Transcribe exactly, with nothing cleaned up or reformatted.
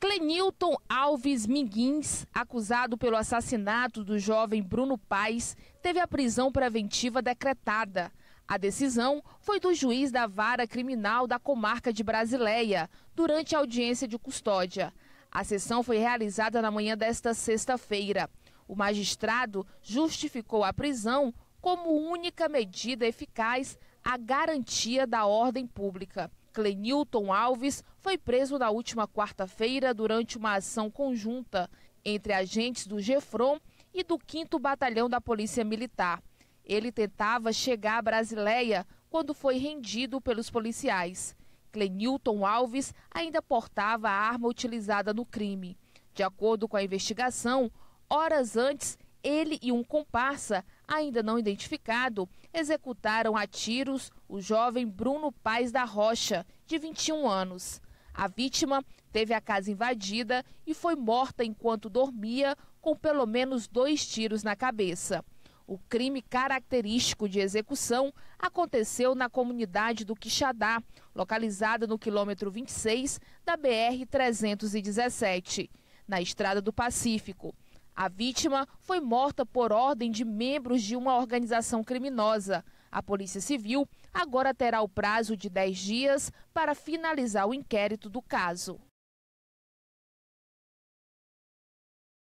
Clenilton Alves Minguins, acusado pelo assassinato do jovem Bruno Paes, teve a prisão preventiva decretada. A decisão foi do juiz da Vara Criminal da Comarca de Brasileia, durante a audiência de custódia. A sessão foi realizada na manhã desta sexta-feira. O magistrado justificou a prisão como única medida eficaz à garantia da ordem pública. Clenilton Alves foi preso na última quarta-feira durante uma ação conjunta entre agentes do Gefron e do quinto Batalhão da Polícia Militar. Ele tentava chegar à Brasileia quando foi rendido pelos policiais. Clenilton Alves ainda portava a arma utilizada no crime. De acordo com a investigação, horas antes, ele e um comparsa, ainda não identificado, executaram a tiros o jovem Bruno Paes da Rocha, de vinte e um anos. A vítima teve a casa invadida e foi morta enquanto dormia, com pelo menos dois tiros na cabeça. O crime característico de execução aconteceu na comunidade do Quixadá, localizada no quilômetro vinte e seis da B R trezentos e dezessete, na Estrada do Pacífico. A vítima foi morta por ordem de membros de uma organização criminosa. A Polícia Civil agora terá o prazo de dez dias para finalizar o inquérito do caso.